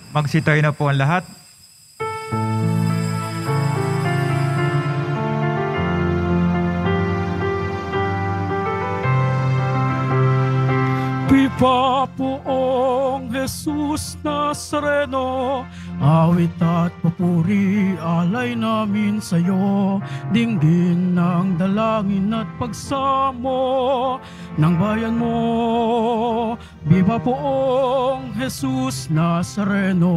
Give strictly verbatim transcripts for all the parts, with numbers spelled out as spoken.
Magsitayo na po ang lahat. Quiapoong Jesus Nazareno, awit at papuri alay namin sa iyo, dinggin ng dalangin at pagsamo ng bayan mo. Viva poong Jesus Nazareno.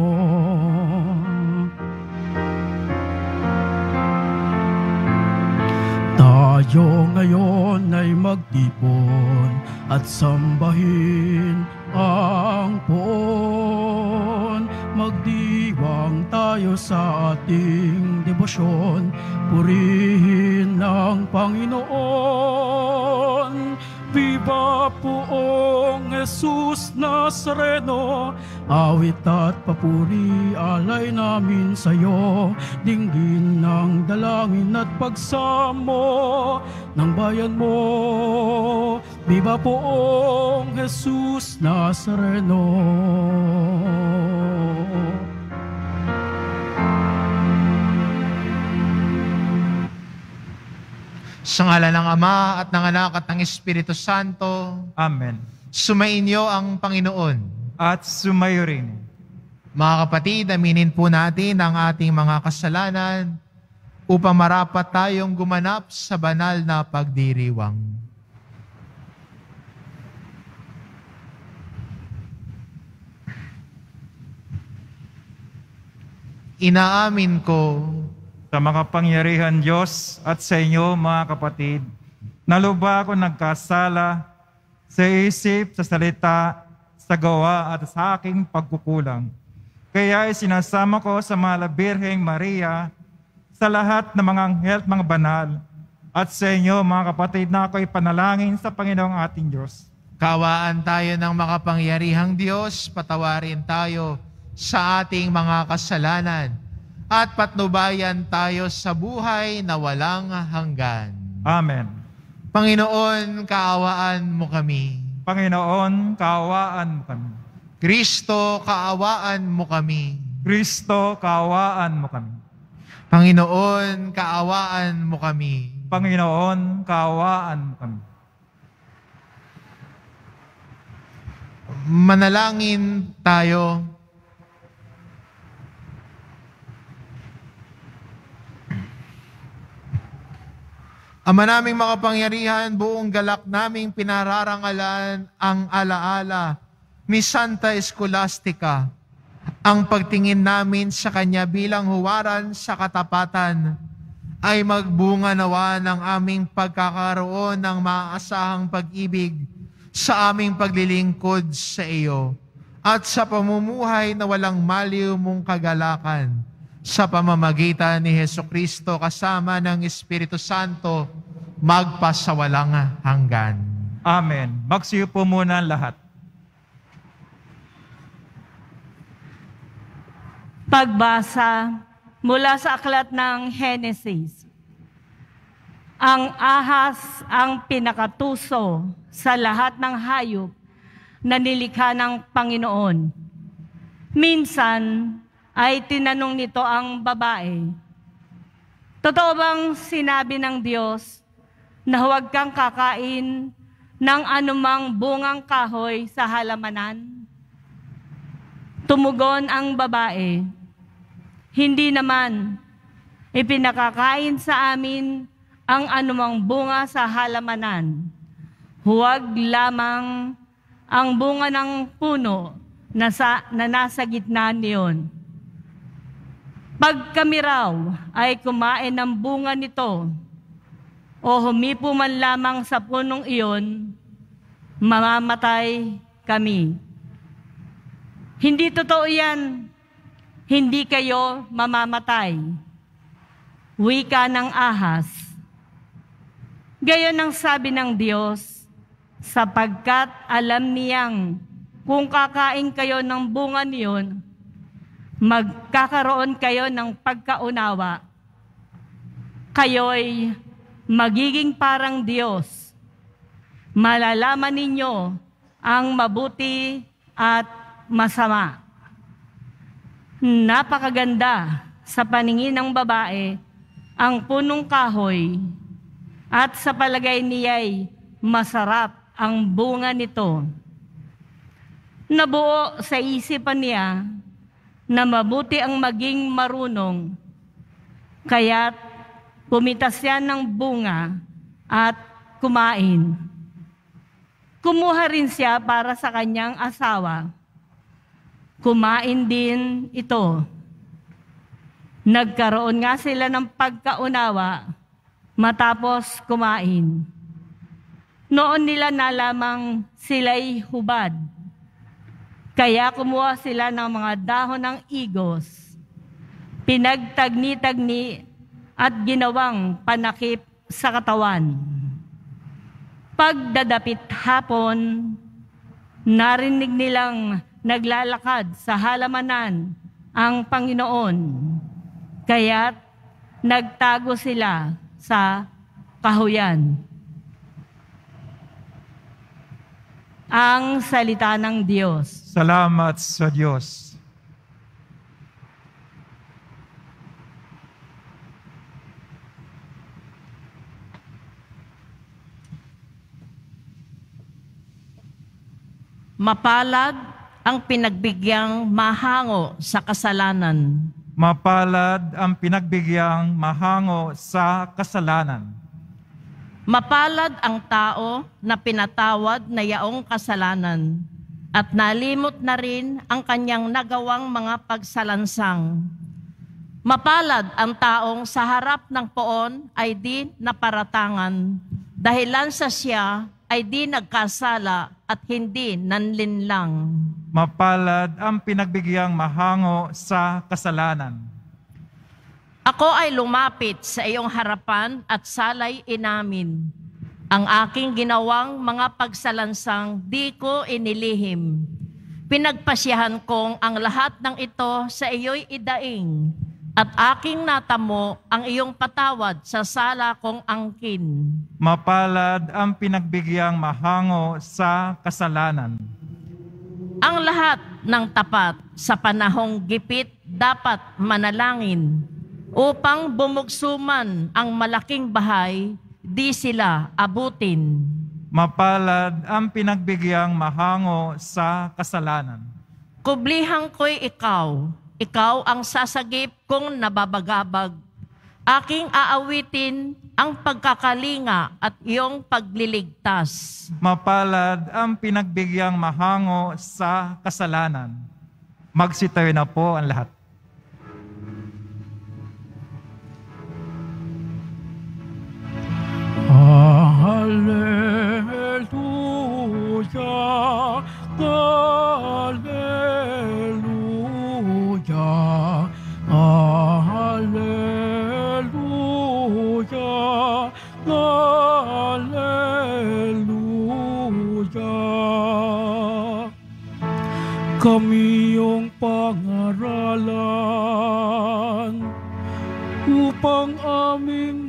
Tayo ngayon ay magtipon at sambahin ang poon. Magdiwang tayo sa ating debosyon, purihin ang Panginoon. Viva poong Jesus Nazareno, awit at papuri alay namin sa iyo, dinggin ng dalangin at pagsamo ng bayan mo. Viva poong Jesus Nazareno. Sa ngalan ng Ama at ng Anak at ng Espiritu Santo. Amen. Sumainyo ang Panginoon. At sumayo rin. Mga kapatid, aminin po natin ang ating mga kasalanan upang marapat tayong gumanap sa banal na pagdiriwang. Inaamin ko sa makapangyarihan Diyos at sa inyo, mga kapatid, na lubha ako nagkasala sa isip, sa salita, sa gawa at sa aking pagkukulang. Kaya isinasama ko sa mahal na Birheng Maria, sa lahat ng mga anghel at mga banal, at sa inyo, mga kapatid, na ako'y panalangin sa Panginoong ating Diyos. Kawaan tayo ng makapangyarihang Diyos, patawarin tayo sa ating mga kasalanan, at patnubayan tayo sa buhay na walang hanggan. Amen. Panginoon, kaawaan mo kami. Panginoon, kaawaan mo kami. Kristo, kaawaan mo kami. Kristo, kaawaan mo kami. Panginoon, kaawaan mo kami. Panginoon, kaawaan mo kami. Manalangin tayo. Ama naming makapangyarihan, buong galak naming pinararangalan ang alaala ni Santa Escolastica, ang pagtingin namin sa kanya bilang huwaran sa katapatan ay magbunga nawa ng aming pagkakaroon ng maaasahang pag-ibig sa aming paglilingkod sa iyo at sa pamumuhay na walang maliw mong kagalakan sa pamamagitan ni Hesukristo kasama ng Espiritu Santo magpasawalang hanggan. Amen. Magsiyo po muna lahat. Pagbasa mula sa aklat ng Henesis. Ang ahas ang pinakatuso sa lahat ng hayop na nilikha ng Panginoon. Minsan ay tinanong nito ang babae, totoo bang sinabi ng Diyos na huwag kang kakain ng anumang bungang kahoy sa halamanan? Tumugon ang babae, hindi naman. Ipinakakain sa amin ang anumang bunga sa halamanan. Huwag lamang ang bunga ng puno na, sa, na nasa gitna niyon. Pag kami raw ay kumain ng bunga nito o humipo man lamang sa punong iyon, mamamatay kami. Hindi totoo yan. Hindi kayo mamamatay. Wika ng ahas. Gayon ang sabi ng Diyos, sapagkat alam niyang kung kakain kayo ng bunga niyon, magkakaroon kayo ng pagkaunawa. Kayo'y magiging parang Diyos. Malalaman ninyo ang mabuti at masama. Napakaganda sa paningin ng babae ang punong kahoy at sa palagay niya'y masarap ang bunga nito. Nabuo sa isipan niya na mabuti ang maging marunong, kaya't pumitas siya ng bunga at kumain. Kumuha rin siya para sa kanyang asawa. Kumain din ito. Nagkaroon nga sila ng pagkaunawa matapos kumain. Noon nila nalamang sila'y hubad. Kaya kumuha sila ng mga dahon ng igos, pinagtagni-tagni at ginawang panakip sa katawan. Pagdadapit hapon, narinig nilang naglalakad sa halamanan ang Panginoon, kaya't nagtago sila sa kahuyan. Ang salita ng Diyos. Salamat sa Diyos. Mapalad ang pinagbigyang mahango sa kasalanan. Mapalad ang pinagbigyang mahango sa kasalanan. Mapalad ang tao na pinatawad na yaong kasalanan at nalimot na rin ang kanyang nagawang mga pagsalansang. Mapalad ang taong sa harap ng poon ay di naparatangan, dahilan sa siya ay di nagkasala at hindi nanlinlang. Mapalad ang pinagbigyang mahango sa kasalanan. Ako ay lumapit sa iyong harapan at salay inamin. Ang aking ginawang mga pagsalansang di ko inilihim. Pinagpasyahan kong ang lahat ng ito sa iyo'y idaing at aking natamo ang iyong patawad sa sala kong angkin. Mapalad ang pinagbigyang mahango sa kasalanan. Ang lahat ng tapat sa panahong gipit dapat manalangin upang bumugsuman ang malaking bahay, di sila abutin. Mapalad ang pinagbigyan mahango sa kasalanan. Kublihan ko'y ikaw, ikaw ang sasagip kong nababagabag. Aking aawitin ang pagkakalinga at iyong pagliligtas. Mapalad ang pinagbigyang mahango sa kasalanan. Magsitayo na po ang lahat. Hallelujah, hallelujah, hallelujah, hallelujah. Kami iyong pangaralan upang aming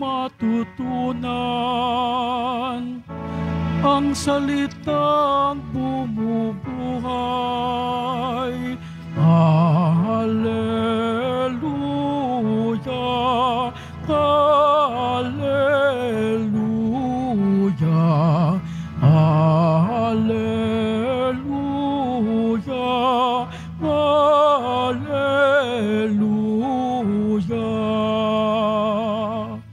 matutunan ang salitang bumubuhay. Hallelujah, hallelujah, hallelujah, hallelujah.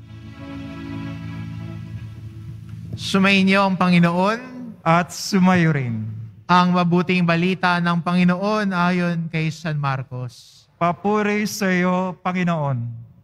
Sumainyo ang Panginoon At sumayo rin. ang mabuting balita ng Panginoon ayon kay San Marcos. Papuri sa iyo, Panginoon.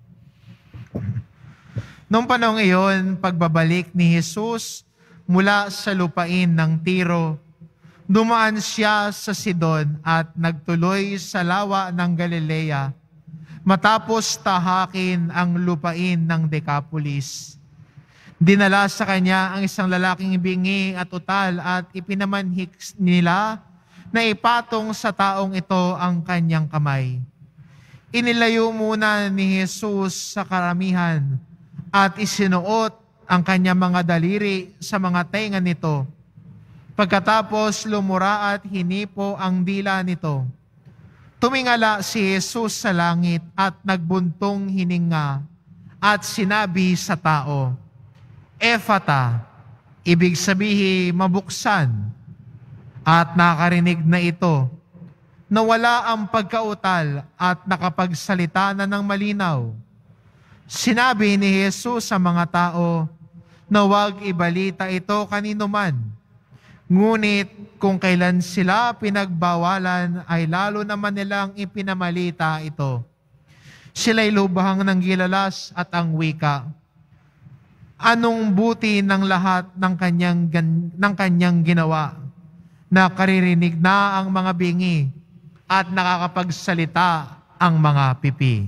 Noong panahong iyon, pagbabalik ni Jesus mula sa lupain ng Tiro, dumaan siya sa Sidon at nagtuloy sa lawa ng Galilea matapos tahakin ang lupain ng Decapolis. Dinala sa kanya ang isang lalaking bingi at utal at ipinamanhik nila na ipatong sa taong ito ang kanyang kamay. Inilayo muna ni Jesus sa karamihan at isinuot ang kanyang mga daliri sa mga tenga nito. Pagkatapos lumura at hinipo ang dila nito. tumingala si Jesus sa langit at nagbuntong hininga at sinabi sa tao, Ephata, ibig sabihin mabuksan. At nakarinig na ito, na wala ang pagkautal at nakapagsalita na ng malinaw. Sinabi ni Jesus sa mga tao na huwag ibalita ito kanino man. Ngunit kung kailan sila pinagbawalan ay lalo naman nilang ipinamalita ito. Sila'y lubhang ng gilalas at ang wika. Anong buti ng lahat ng kanyang, ng kanyang ginawa na karirinig na ang mga bingi at nakakapagsalita ang mga pipi.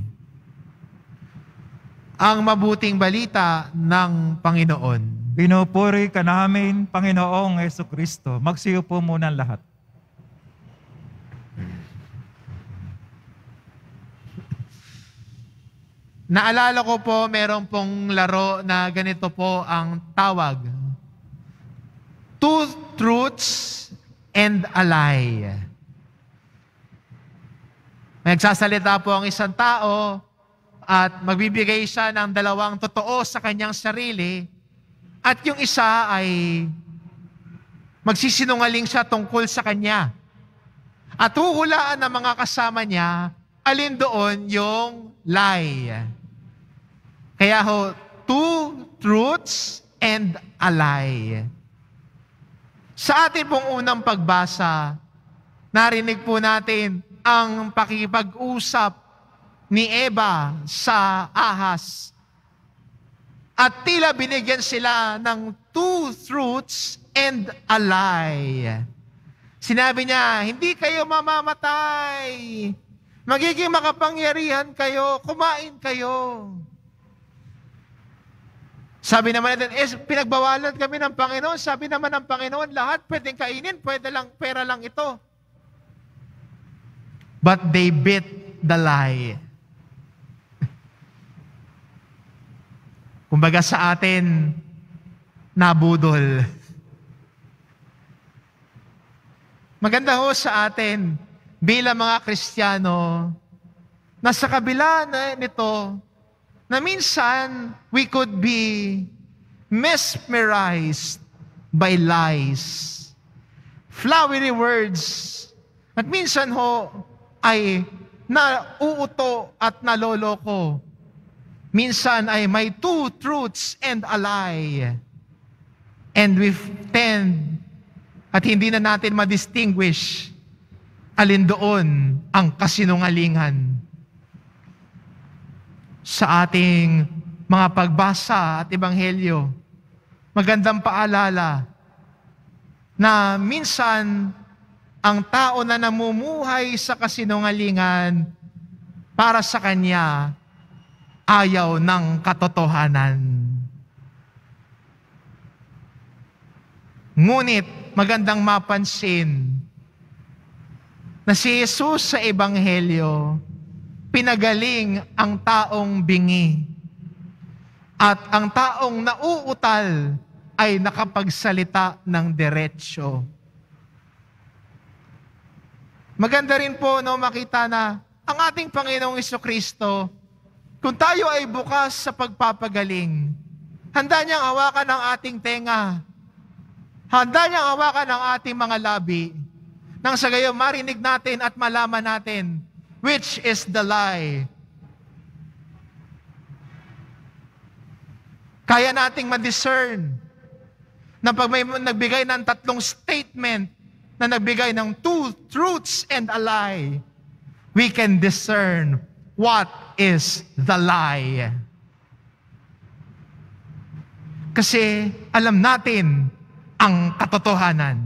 Ang mabuting balita ng Panginoon. Pinupuri ka namin, Panginoong Jesucristo. Magsiyo po muna ang lahat. Naalala ko po, meron pong laro na ganito po ang tawag. Two truths and a lie. Nagsasalita po ang isang tao at magbibigay siya ng dalawang totoo sa kanyang sarili at yung isa ay magsisinungaling siya tungkol sa kanya. At huhulaan ng mga kasama niya, alin doon yung lie. Kaya ho, two truths and a lie. Sa ating pong unang pagbasa, narinig po natin ang pakipag-usap ni Eva sa ahas. At tila binigyan sila ng two truths and a lie. Sinabi niya, hindi kayo mamamatay. Magiging makapangyarihan kayo, kumain kayo. Sabi naman natin, eh, pinagbawalan kami ng Panginoon. Sabi naman ng Panginoon, lahat pwedeng kainin, pwede lang, pera lang ito. But they bit the lie. Kumbaga sa atin, nabudol. Maganda ho sa atin, bilang mga Kristiyano, na sa kabila na nito, na minsan we could be mesmerized by lies, flowery words, at minsan ho ay nauuto at naloloko. Minsan ay may two truths and a lie. And we tend at hindi na natin ma-distinguish alin doon ang kasinungalingan. Sa ating mga pagbasa at ebanghelyo, magandang paalala na minsan ang tao na namumuhay sa kasinungalingan para sa kanya ayaw ng katotohanan. Ngunit magandang mapansin na si Jesus sa ebanghelyo pinagaling ang taong bingi. At ang taong nauutal ay nakapagsalita ng diretsyo. Maganda rin po no, makita na ang ating Panginoong Jesucristo, kung tayo ay bukas sa pagpapagaling, handa niyang hawakan ang ating tenga. Handa niyang hawakan ang ating mga labi. Nang sa gayon marinig natin at malaman natin which is the lie. Kaya nating ma-discern na pag may nagbigay ng tatlong statement na nagbigay ng two truths and a lie, we can discern what is the lie. Kasi alam natin ang katotohanan.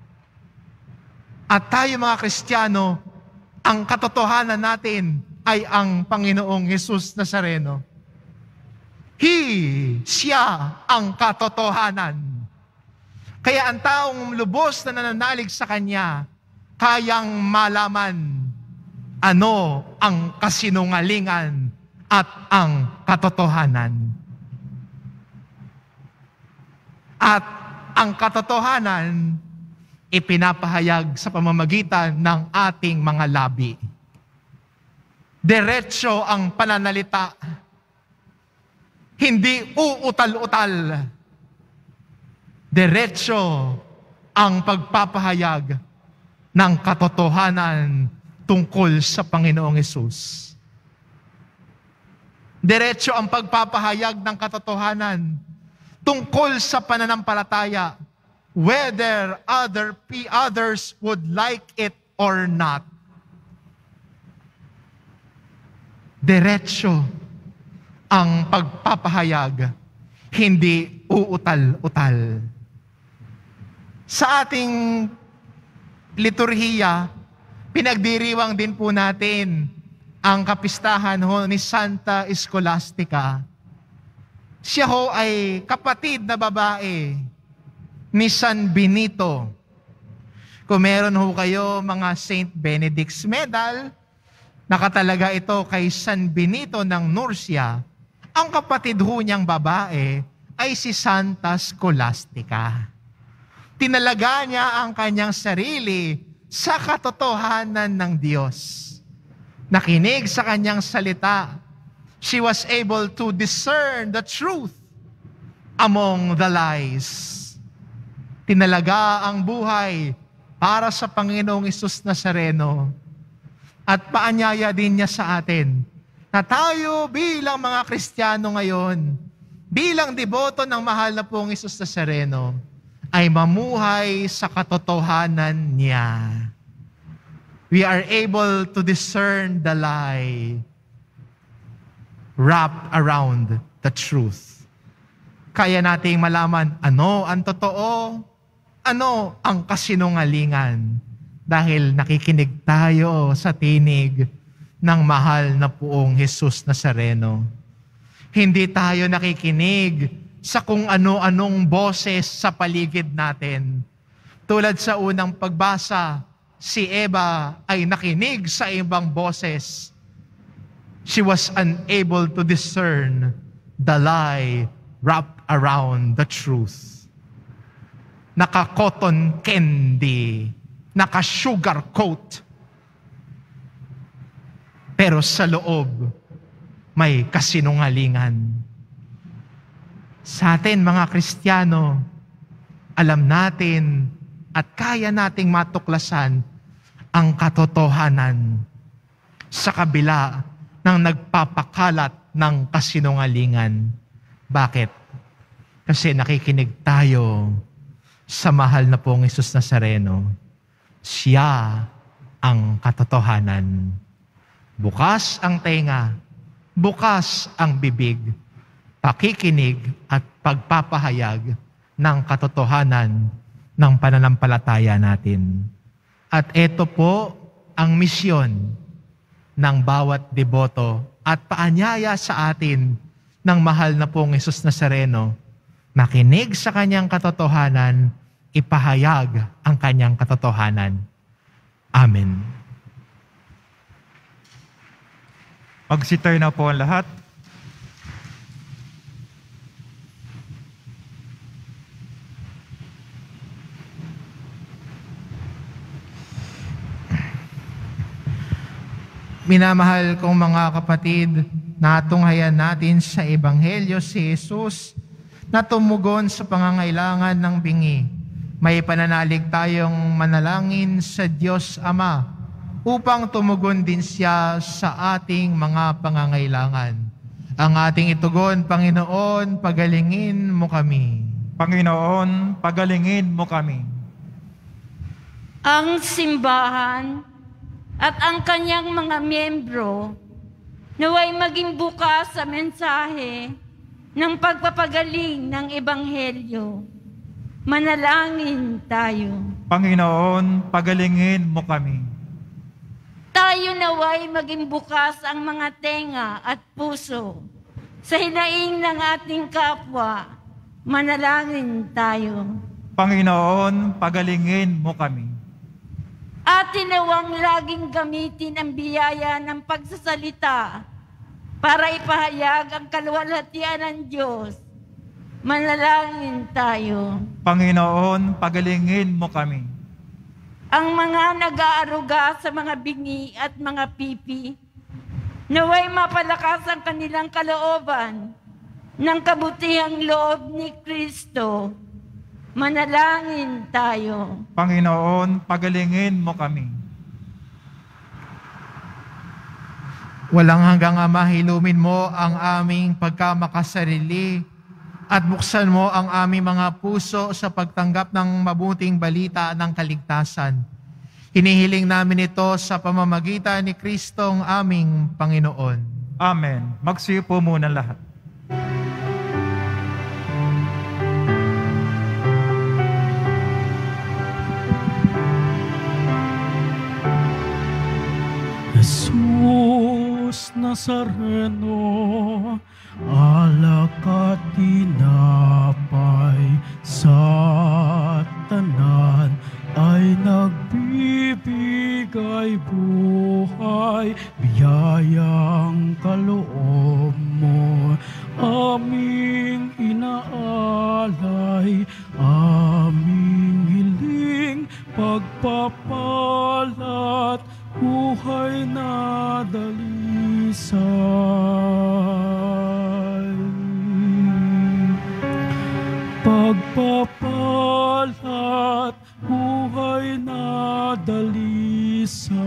At tayo mga Kristiyano, ang katotohanan natin ay ang Panginoong Jesus Nazareno. He, siya ang katotohanan. Kaya ang taong lubos na nananalig sa Kanya, kayang malaman ano ang kasinungalingan at ang katotohanan. At ang katotohanan ipinapahayag sa pamamagitan ng ating mga labi. Diretso ang pananalita. Hindi uutal-utal. Diretso ang pagpapahayag ng katotohanan tungkol sa Panginoong Hesus. Diretso ang pagpapahayag ng katotohanan tungkol sa pananampalataya, whether other others would like it or not. Diretso ang pagpapahayag, hindi uutal-utal. Sa ating liturhiya, pinagdiriwang din po natin ang kapistahan ho ni Santa Scholastica. Siya ho ay kapatid na babae ni San Benito. Kung meron ho kayo mga Saint Benedict's Medal, nakatalaga ito kay San Benito ng Nursia. Ang kapatid ho niyang babae ay si Santa Scholastica. Tinalaga niya ang kanyang sarili sa katotohanan ng Diyos. Nakinig sa kanyang salita. She was able to discern the truth among the lies. Tinalaga ang buhay para sa Panginoong Hesus Nazareno. At paanyaya din niya sa atin na tayo bilang mga Kristiyano ngayon, bilang deboto ng mahal na pong Hesus Nazareno, ay mamuhay sa katotohanan niya. We are able to discern the lie wrapped around the truth. Kaya nating malaman ano ang totoo, ano ang kasinungalingan, dahil nakikinig tayo sa tinig ng mahal na poong Hesus Nazareno. Hindi tayo nakikinig sa kung ano-anong boses sa paligid natin. Tulad sa unang pagbasa, si Eva ay nakinig sa ibang boses. She was unable to discern the lie wrapped around the truth. Naka-cotton candy, naka-sugar coat. Pero sa loob, may kasinungalingan. Sa atin mga Kristiyano, alam natin at kaya nating matuklasan ang katotohanan sa kabila ng nagpapakalat ng kasinungalingan. Bakit? Kasi nakikinig tayo sa mahal na pong Hesus Nazareno. Siya ang katotohanan. Bukas ang tenga, bukas ang bibig, pakikinig at pagpapahayag ng katotohanan ng pananampalataya natin. At ito po ang misyon ng bawat deboto at paanyaya sa atin ng mahal na pong Hesus Nazareno. Makinig sa kanyang katotohanan, ipahayag ang kanyang katotohanan. Amen. Magsitayo na po ang lahat. Minamahal kong mga kapatid, natunghayan natin sa Ebanghelyo si Jesus na tumugon sa pangangailangan ng bingi. May pananalig tayong manalangin sa Diyos Ama upang tumugon din siya sa ating mga pangangailangan. Ang ating itugon, Panginoon, pagalingin mo kami. Panginoon, pagalingin mo kami. Ang simbahan at ang kanyang mga miyembro naway maging bukas sa mensahe ng pagpapagaling ng Ebanghelyo. Manalangin tayo. Panginoon, pagalingin mo kami. Tayo naway maging bukas ang mga tenga at puso sa hinaing ng ating kapwa. Manalangin tayo. Panginoon, pagalingin mo kami. Atin nawang laging gamitin ang biyaya ng pagsasalita para ipahayag ang kaluwalhatian ng Diyos. Manalangin tayo. Panginoon, pagalingin mo kami. Ang mga nag-aaruga sa mga bingi at mga pipi, Naway mapalakas ang kanilang kalooban ng kabutihang loob ni Kristo. Manalangin tayo. Panginoon, pagalingin mo kami. Walang hanggang Ama, hilumin mo ang aming pagkamakasarili at buksan mo ang aming mga puso sa pagtanggap ng mabuting balita ng kaligtasan. Hinihiling namin ito sa pamamagitan ni Kristong aming Panginoon. Amen. Magsiyo po muna lahat. Jesus Nazareno, alak at tinapay sa tanan ay nagbibigay buhay, biyayang kaloob mo aming inaalay, aming hiling pagpapalat, buhay na dalisay. Pagpapalat, buhay na dalisay.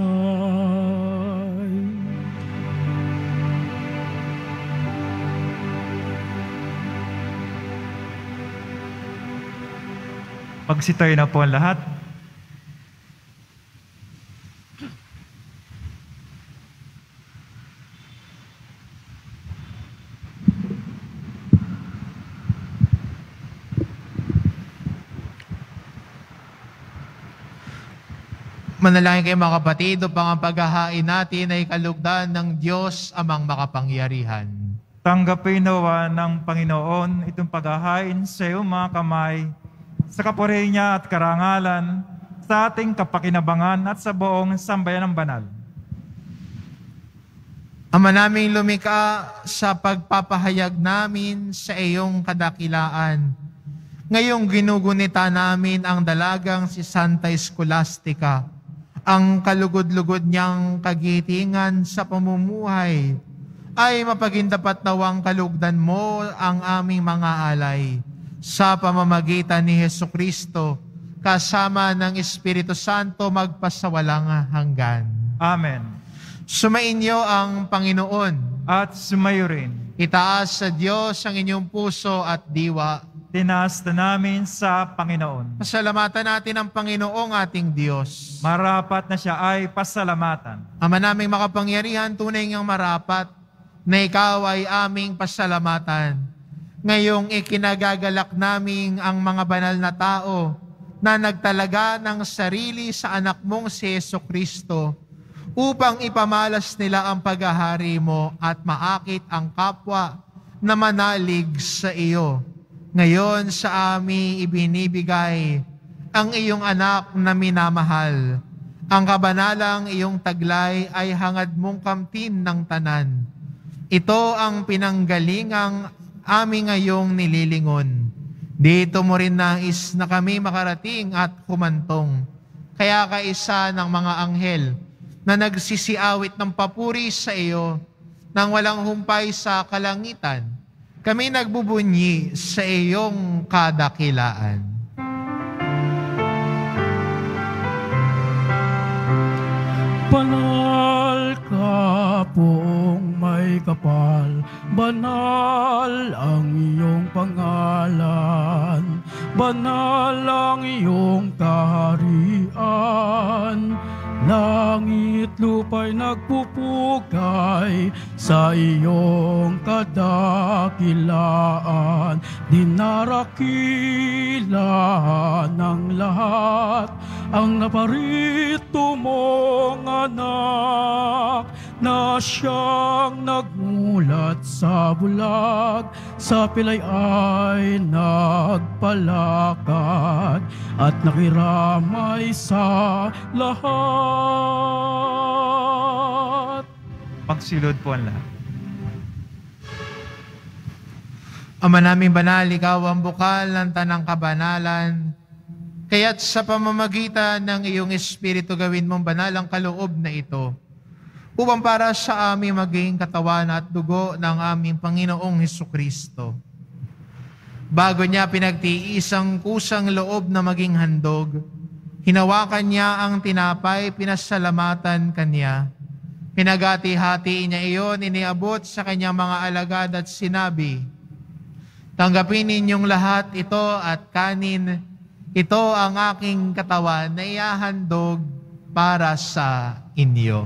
Magsitayo na po ang lahat. Manalangin kayo mga kapatid, upang ang paghahain natin ay kalugdan ng Diyos amang makapangyarihan. Tanggapin nawa ng Panginoon itong paghahain sa iyong mga kamay, sa kapuri niya at karangalan, sa ating kapakinabangan at sa buong sambayan ng banal. Ama naming lumika, sa pagpapahayag namin sa iyong kadakilaan, ngayong ginugunita namin ang dalagang si Santa Scholastica, ang kalugod-lugod niyang kagitingan sa pamumuhay, ay mapagindapat nawang kalugdan mo ang aming mga alay sa pamamagitan ni Hesukristo, kasama ng Espiritu Santo magpasawalang hanggan. Amen. Sumainyo ang Panginoon. At sumayo rin. Itaas sa Diyos ang inyong puso at diwa. Tinaas na namin sa Panginoon. Pasalamatan natin ang Panginoong ating Diyos. Marapat na siya ay pasalamatan. Ama naming makapangyarihan, tunay ngang marapat na ikaw ay aming pasalamatan. Ngayong ikinagagalak naming ang mga banal na tao na nagtalaga ng sarili sa anak mong si Jesucristo upang ipamalas nila ang paghahari mo at maakit ang kapwa na manalig sa iyo. Ngayon sa amin ibinibigay ang iyong anak na minamahal. Ang kabanalang iyong taglay ay hangad mong kamtin ng tanan. Ito ang pinanggalingang aming ngayong nililingon. Dito mo rin nais na kami makarating at humantong. Kaya kaisa ng mga anghel na nagsisiawit ng papuri sa iyo nang walang humpay sa kalangitan, kami nagbubunyi sa iyong kadakilaan. Banal ka poong may kapal, banal ang iyong pangalan, banal ang iyong kaharian. Langit lupa'y nagpupugay sa iyong kadakilaan. Dinarakilan ng lahat ang naparito mong anak, na siyang nagmulat sa bulag, sa pilay ay nagpalakad at nakiramay sa lahat. Magsilod po ang lahat. Ama naming banal, ikaw ang bukal ng tanang kabanalan. Kaya't sa pamamagitan ng iyong Espiritu gawin mong banal ang kaloob na ito, upang para sa amin maging katawan at dugo ng aming Panginoong Hesukristo. Bago niya pinagtiisang kusang loob na maging handog, hinawakan niya ang tinapay, pinasalamatan kanya. Pinagati-hati niya iyon, iniabot sa kanyang mga alagad at sinabi, "Tanggapin ninyong lahat ito at kanin. Ito ang aking katawan na ihahandog para sa inyo."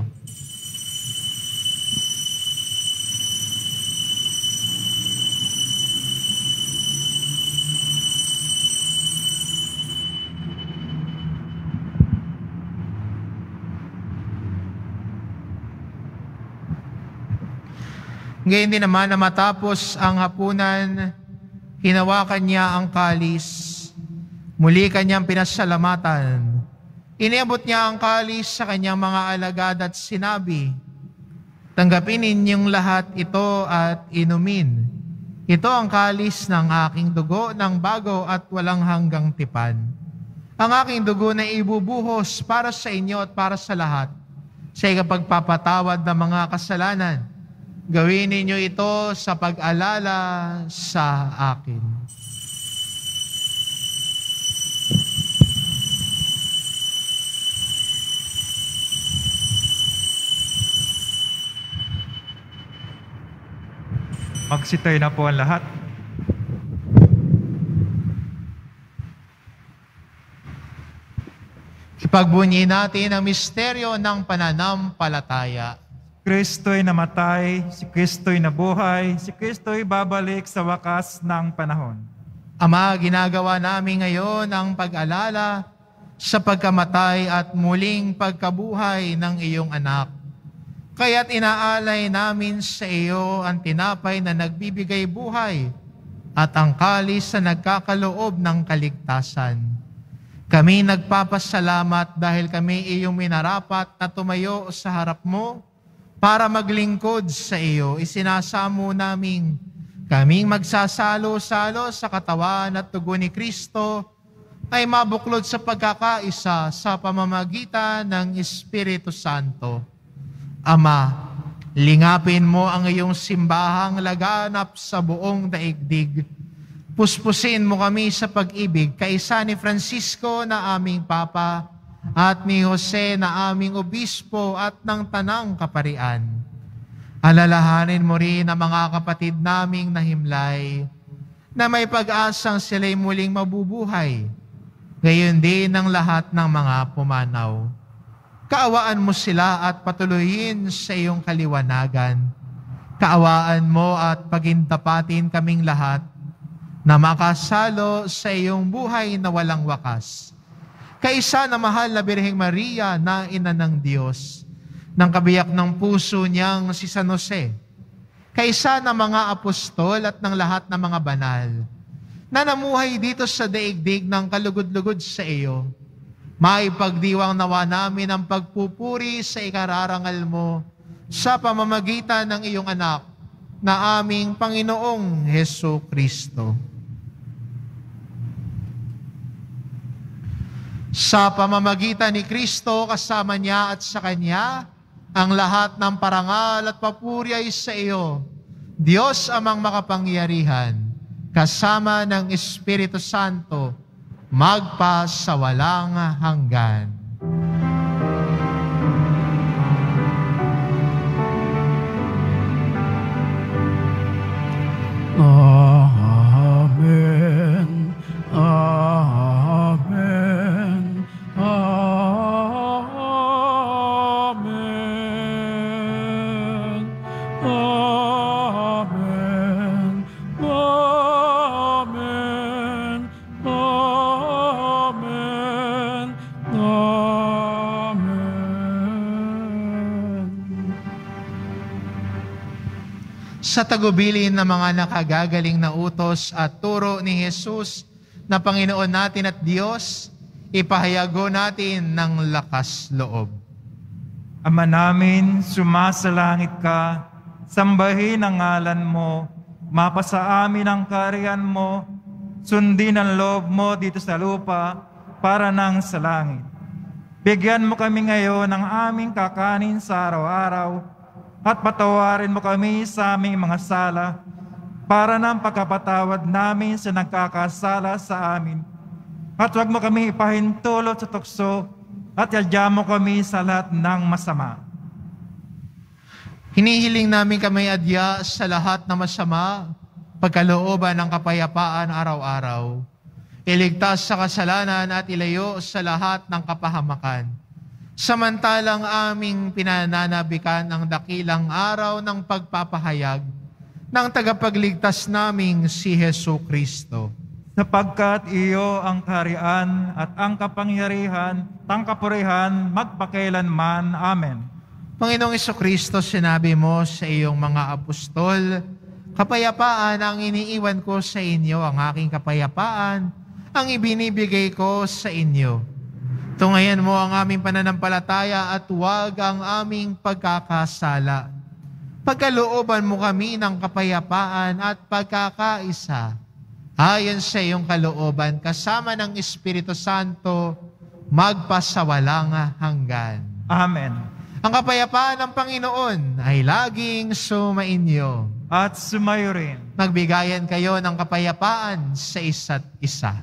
Ngayon din naman na matapos ang hapunan, hinawakan niya ang kalis. Muli kanyang pinasalamatan. Iniabot niya ang kalis sa kanyang mga alagad at sinabi, "Tanggapin ninyong lahat ito at inumin. Ito ang kalis ng aking dugo ng bago at walang hanggang tipan. Ang aking dugo na ibubuhos para sa inyo at para sa lahat sa ikapagpapatawad ng mga kasalanan. Gawin ninyo ito sa pag-alala sa akin." Magsitay na po ang lahat. Ipagbunyi natin ang misteryo ng pananampalataya. Kristo'y namatay, si Kristo'y nabuhay, si Kristo'y babalik sa wakas ng panahon. Ama, ginagawa namin ngayon ang pag-alala sa pagkamatay at muling pagkabuhay ng iyong anak. Kaya't inaalay namin sa iyo ang tinapay na nagbibigay buhay at ang kalis na nagkakaloob ng kaligtasan. Kami nagpapasalamat dahil kami iyong minarapat na tumayo sa harap mo para maglingkod sa iyo. Isinasamo namin kaming magsasalo-salo sa katawan at dugo ni Kristo ay mabuklod sa pagkakaisa sa pamamagitan ng Espiritu Santo. Ama, lingapin mo ang iyong simbahang laganap sa buong daigdig. Puspusin mo kami sa pag-ibig kaisa ni Francisco na aming Papa at ni Jose na aming obispo at ng tanang kaparian. Alalahanin mo rin ang mga kapatid naming nahimlay na may pag-asang sila'y muling mabubuhay, gayon din ang lahat ng mga pumanaw. Kaawaan mo sila at patuloyin sa iyong kaliwanagan. Kaawaan mo at pagintapatin kaming lahat na makasalo sa iyong buhay na walang wakas. Kaisa na mahal na Birheng Maria na ina ng Diyos, ng kabiyak ng puso niyang si San Jose, kaisa ng mga apostol at ng lahat ng mga banal, na namuhay dito sa daigdig ng kalugod-lugod sa iyo, maipagdiwang nawa namin ang pagpupuri sa ikararangal mo sa pamamagitan ng iyong anak na aming Panginoong Hesukristo. Sa pamamagitan ni Kristo, kasama niya at sa Kanya, ang lahat ng parangal at papuri ay sa iyo, Diyos amang makapangyarihan, kasama ng Espiritu Santo, magpa sa walang hanggan. Amen. Amen. Amen. Amen. Amen. Amen. Amen. Sa tagubilin ng mga nakagagaling na utos at turo ni Jesus na Panginoon natin at Diyos, ipahayago natin ng lakas loob. Ama namin, sumasalangit ka, sambahin ang ngalan mo, mapasa amin ang kaharian mo, sundin ang loob mo dito sa lupa para nang sa langit. Bigyan mo kami ngayon ng aming kakanin sa araw-araw at patawarin mo kami sa aming mga sala para ng pagkapatawad namin sa nagkakasala sa amin. At huwag mo kami ipahintulot sa tukso at yadya mo kami sa lahat ng masama. Hinihiling namin kami adya sa lahat ng masama, pagkalooban ng kapayapaan araw-araw. Iligtas sa kasalanan at ilayo sa lahat ng kapahamakan. Samantalang aming pinananabikan ang dakilang araw ng pagpapahayag ng tagapagligtas naming si Hesu Kristo. Sapagkat iyo ang kaharian at ang kapangyarihan, ang kapurihan, magpakailanman. Amen. Panginoong Jesucristo, sinabi mo sa iyong mga apostol, kapayapaan ang iniiwan ko sa inyo, ang aking kapayapaan ang ibinibigay ko sa inyo. Tungayan mo ang aming pananampalataya at huwag ang aming pagkakasala. Pagkalooban mo kami ng kapayapaan at pagkakaisa. Ayon sa iyong kalooban, kasama ng Espiritu Santo, magpasawalang hanggan. Amen. Ang kapayapaan ng Panginoon ay laging sumainyo. At sumayo rin. Magbigayan kayo ng kapayapaan sa isa't isa.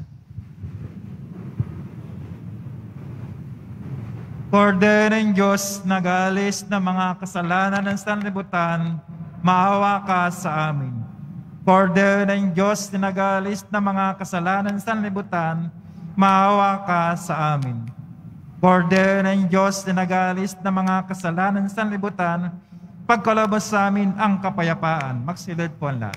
Kordero ng Diyos, nag-aalis ng mga kasalanan ng sanlibutan, maawa ka sa amin. Kordero ng Diyos, nag-aalis ng mga kasalanan ng sanlibutan, maawa ka sa amin. Kordero ng Diyos, nag-aalis ng mga kasalanan ng sanlibutan, pagkalabas sa amin ang kapayapaan. Magsilid po ang lahat.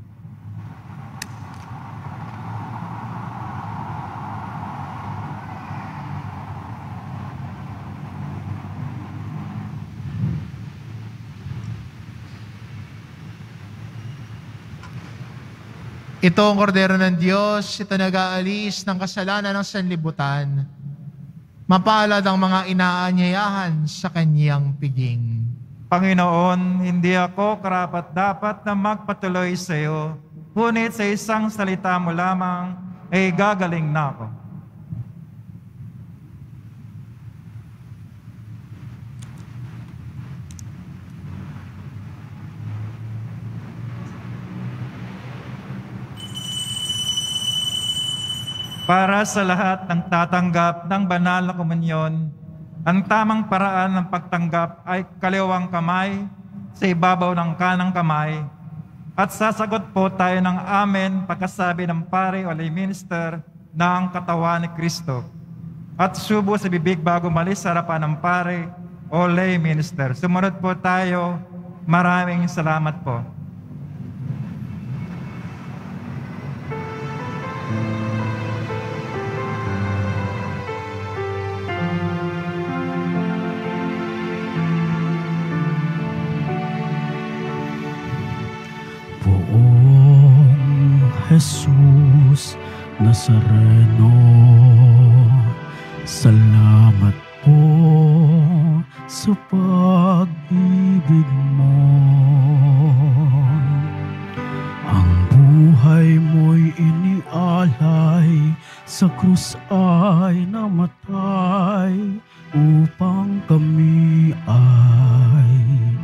Ito ang kordero ng Diyos, ito nag-aalis ng kasalanan ng sanlibutan. Mapalad ang mga inaanyayahan sa kanyang piging. Panginoon, hindi ako karapat-dapat na magpatuloy sa iyo, ngunit sa isang salita mo lamang ay gagaling na ako. Para sa lahat ng tatanggap ng banal na komunyon, ang tamang paraan ng pagtanggap ay kaliwang kamay sa ibabaw ng kanang kamay at sasagot po tayo ng amen pagkasabi ng pare o lay minister ng katawan ni Kristo at subo sa bibig bago malis sa harapan ng pare o lay minister. Sumunod po tayo. Maraming salamat po. Jesus Nazareno, salamat po sa pag-ibig mo. Ang buhay mo'y inialay, sa krus ay namatay, upang kami ay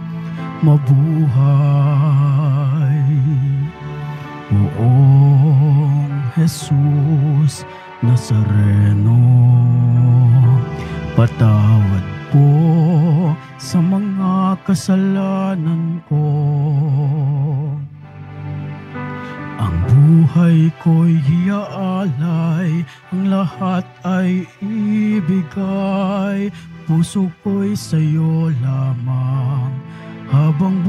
mabuhay. Poong Jesus Nazareno, patawad po sa mga kasalanan ko. Ang buhay ko'y iaalay, ang lahat ay ibigay, puso ko'y sa'yo lamang habang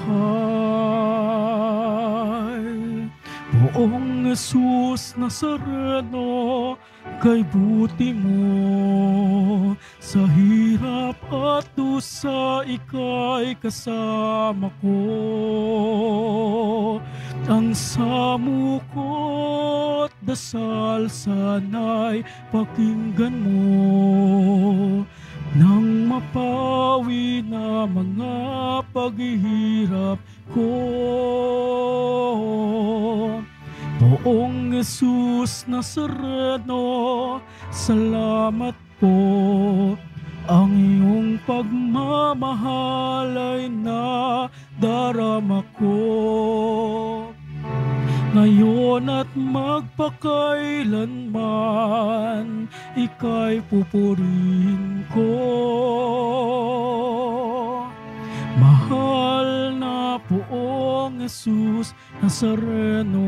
buhay. Poong Jesus Nazareno, kay buti mo, sa hirap at dusa ika'y kasama ko. Ang samukot dasal sana'y pakinggan mo, nang mapawi na mga paghihirap ko. Poong Jesus Nazareno, salamat po. Ang iyong pagmamahal ay nadarama ko. Ngayon at magpakailanman, ika'y pupurihin ko. Mahal na poong Jesus Nazareno.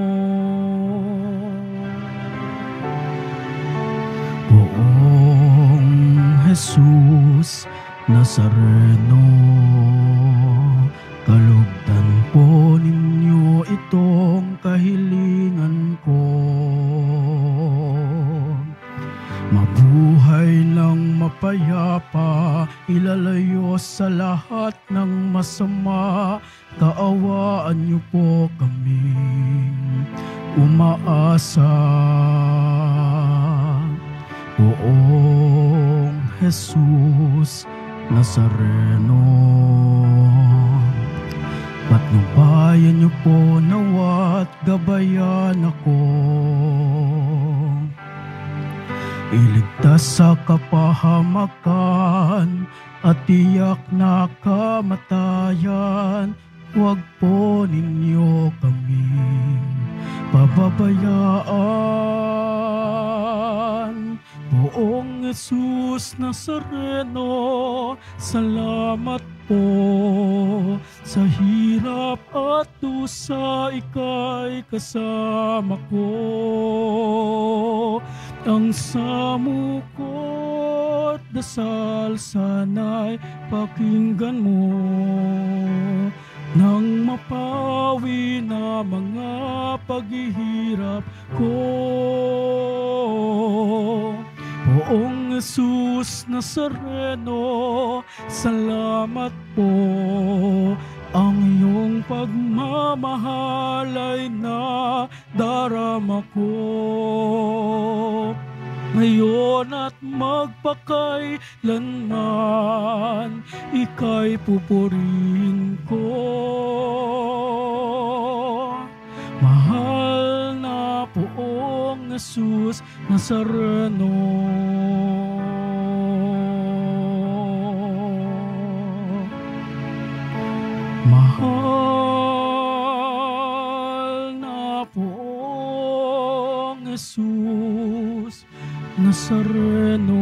Poong Jesus Nazareno, kalugdan po ninyo itong kahilingan ko. Mabuhay ng mapayapa, ilalayo sa lahat ng masama. Kaawaan niyo po kaming umaasa. Poong Jesus Nazareno, patnubayan niyo po nawat gabayan ako. Iligtas sa kapahamakan at tiyak na kamatayan. Huwag po ninyo kaming pababayaan. Poong Jesus Nazareno, salamat po. Sa hirap at dusa, ika'y kasama ko. Ang samukot dasal sana'y pakinggan mo, nang mapawi na mga paghihirap ko. Poong Jesus Nazareno, salamat po. Ang iyong pagmamahal ay nadarama ko. Ngayon at magpakailanman, ika'y pupurihin ko. Mahal na poong Jesus Nazareno. Mahal na poong Jesus Nazareno.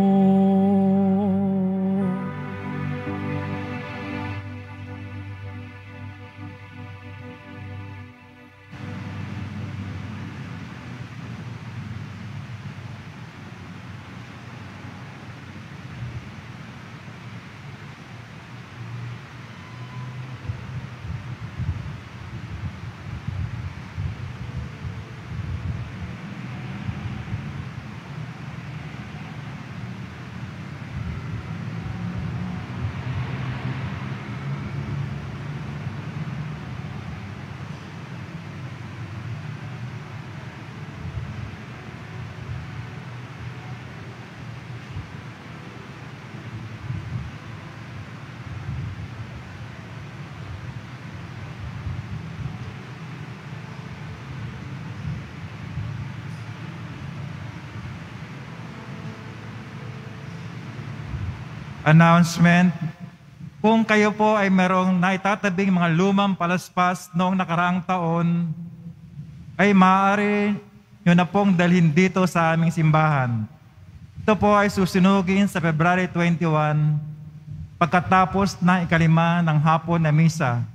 Announcement. Kung kayo po ay merong naitatabing mga lumang palaspas noong nakaraang taon, ay maaari nyo na pong dalhin dito sa aming simbahan. Ito po ay susunugin sa February twenty-one, pagkatapos ng ikalima ng hapon na misa.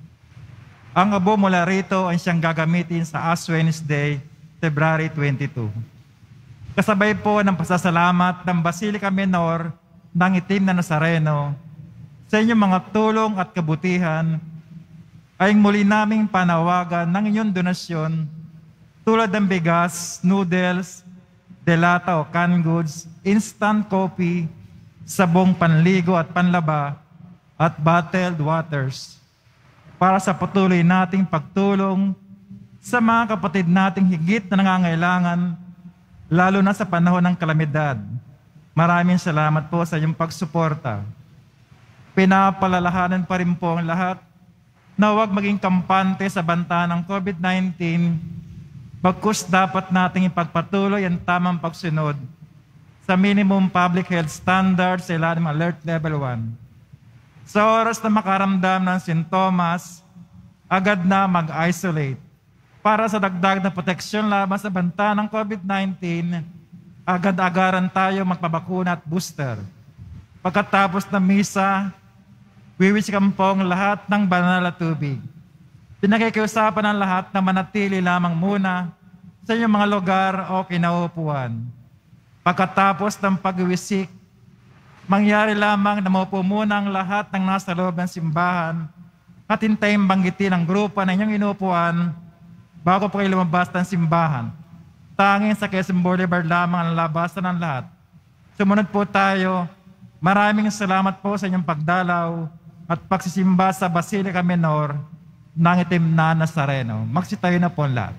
Ang abo mula rito ay siyang gagamitin sa Ash Wednesday, February twenty-two. Kasabay po ng pasasalamat ng Basilica Minor ng Itim na Nazareno, sa inyong mga tulong at kabutihan, ay muli naming panawagan ng inyong donasyon tulad ng bigas, noodles, delata o canned goods, instant coffee, sabong panligo at panlaba, at bottled waters para sa patuloy nating pagtulong sa mga kapatid nating higit na nangangailangan, lalo na sa panahon ng kalamidad. Maraming salamat po sa inyong pagsuporta. Pinapalalahanan pa rin po ang lahat na huwag maging kampante sa banta ng COVID nineteen, bagkus dapat nating ipagpatuloy ang tamang pagsunod sa minimum public health standards sa ilalim ng Alert Level one. Sa oras na makaramdam ng sintomas, agad na mag-isolate. Para sa dagdag na proteksyon laban sa banta ng COVID nineteen, agad-agaran tayo magpabakuna at booster. Pagkatapos ng misa, wiwisikan po ang lahat ng banal na tubig. Pinakikiusapan ng lahat na manatili lamang muna sa inyong mga lugar o kinaupuan. Pagkatapos ng pagwiwisik, mangyari lamang na maupo muna ang lahat ng nasa loob ng simbahan at hintayin banggitin ang grupo na inyong inuupuan bago po kayo lumabas ng simbahan. Tanging sa Quezon Boulevard lamang ang labasan ng lahat. Sumunod po tayo. Maraming salamat po sa inyong pagdalaw at pagsisimba sa Basilica Minor ng Itim na Nazareno. Magsitayo na po ang lahat.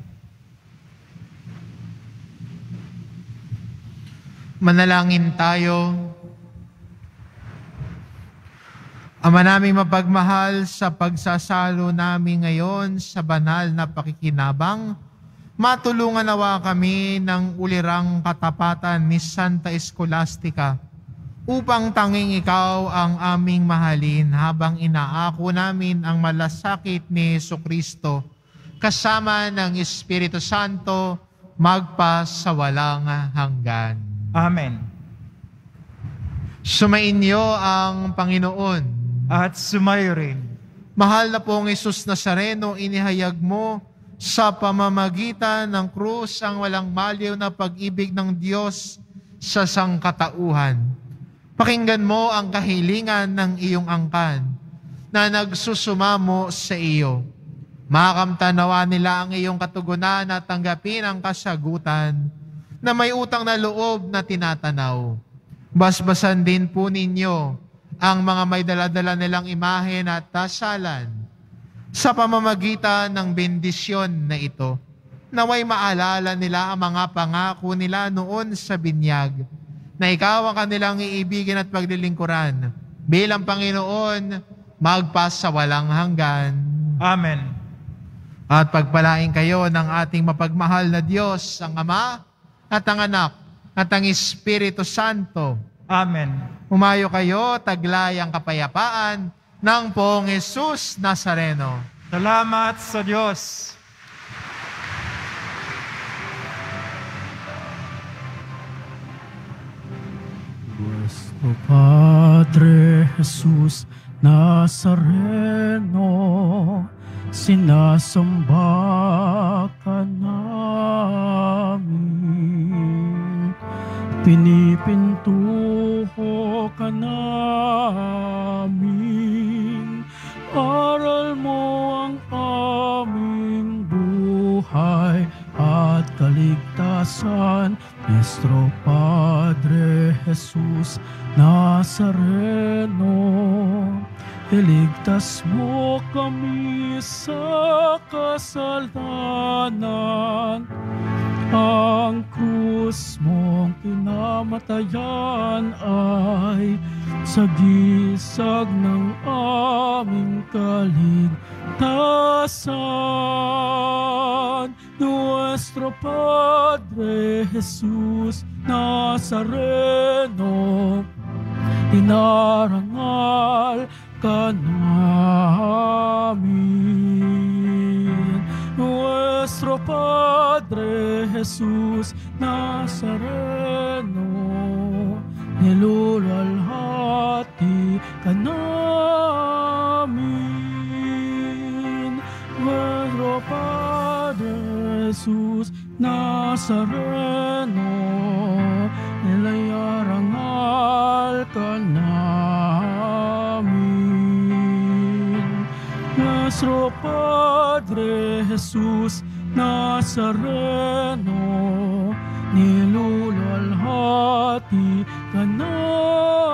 Manalangin tayo. Ama naming mapagmahal, sa pagsasalo namin ngayon sa banal na pakikinabang, matulungan nawa kami ng ulirang katapatan ni Santa Scholastica upang tanging ikaw ang aming mahalin habang inaako namin ang malasakit ni Jesucristo kasama ng Espiritu Santo magpa sa walang hanggan. Amen. Sumainyo ang Panginoon. At sumayo rin. Mahal na pong Jesus Nazareno, inihayag mo sa pamamagitan ng krus ang walang maliw na pag-ibig ng Diyos sa sangkatauhan. Pakinggan mo ang kahilingan ng iyong angkan na nagsusumamo sa iyo. Makamtanawa nila ang iyong katugunan at tanggapin ang kasagutan na may utang na loob na tinatanaw. Basbasan din po ninyo ang mga may daladala nilang imahe na tasalan sa pamamagitan ng bendisyon na ito. Naway maalala nila ang mga pangako nila noon sa binyag na ikaw ang kanilang iibigin at paglilingkuran bilang Panginoon magpas sa walang hanggan. Amen. At pagpalain kayo ng ating mapagmahal na Diyos, ang Ama at ang Anak at ang Espiritu Santo. Amen. Humayo kayo, taglay ang kapayapaan ng Poong Jesus Nazareno. Salamat sa Diyos. Nuestro Padre Jesus Nazareno, sinasamba ka namin. Pinipintuho ka namin, aral mo ang aming buhay at kaligtasan. Nuestro Padre Jesus Nazareno, iligtas mo kami sa kasalanan. Ang krus mong kinamatayan ay sagisag ng aming kaligtasan. Nuestro Padre Jesus Nazareno, inarangal ka namin. Nuestro Padre Jesus Nazareno, nilulalhati ka namin. Nuestro Padre Jesus Nazareno, nilayarangal ka namin. Nuestro Padre Jesus Nazareno, nilulalhati ka namin.